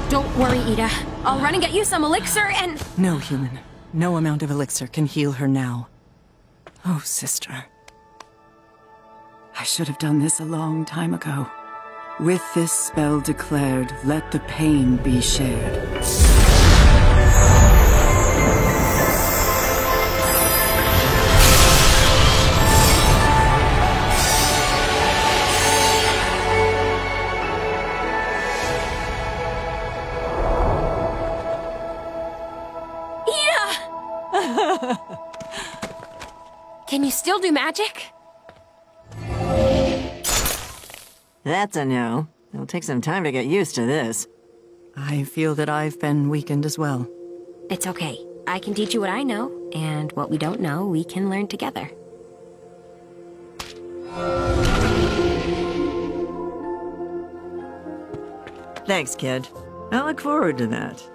Don't worry, Ida. I'll run and get you some elixir and... No, human. No amount of elixir can heal her now. Oh, sister. I should have done this a long time ago. With this spell declared, let the pain be shared. Can you still do magic? That's a no. It'll take some time to get used to this. I feel that I've been weakened as well. It's okay. I can teach you what I know, and what we don't know, we can learn together. Thanks, kid. I look forward to that.